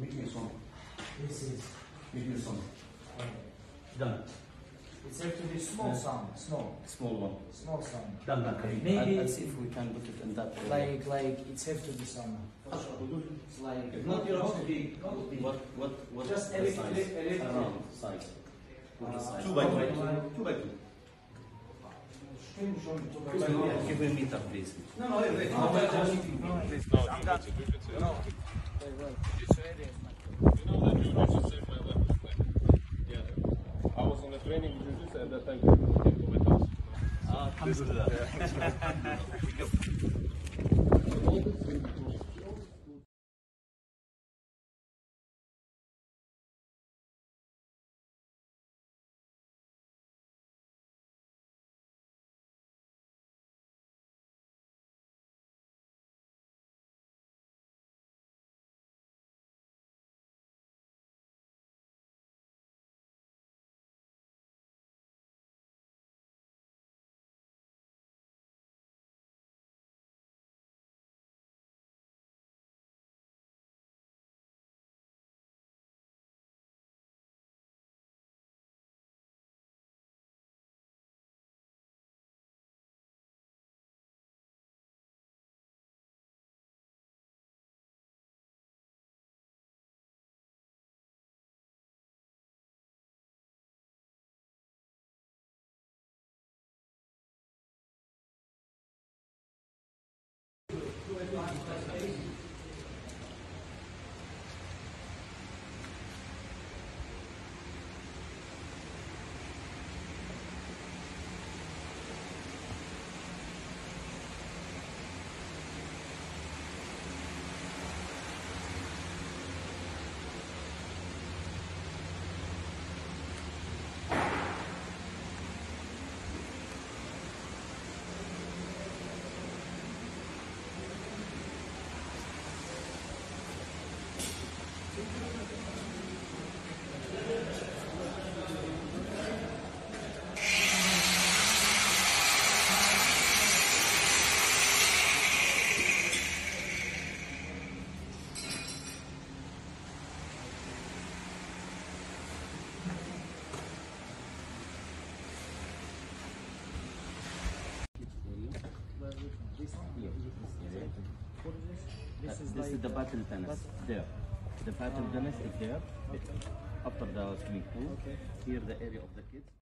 Make me some. This is. Make me some. Done. It's have to be small sound. Small. Small one. Small sound. Done, done. Maybe I'll see if we can put it in that area. like it's have to be some. It's like. If not, you have to be. What Just the a size? little. Around size. What the size? 2 by 2. 2 by 2. Give me a meter, please. No, wait, wait. No. You know that you also saved my life. Yeah. I was on a training with this at that time. Came to my house. Alhamdulillah. This is the battle tennis. There. The battle tennis is there. After the swimming pool. Okay. Here the area of the kids.